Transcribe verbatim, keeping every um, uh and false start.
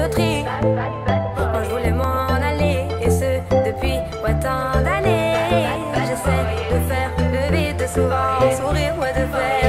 loterie. Moi je voulais m'en aller, et ce depuis ouais, tant d'années. J'essaie de faire le vide, de souvent sourire, ouais de faire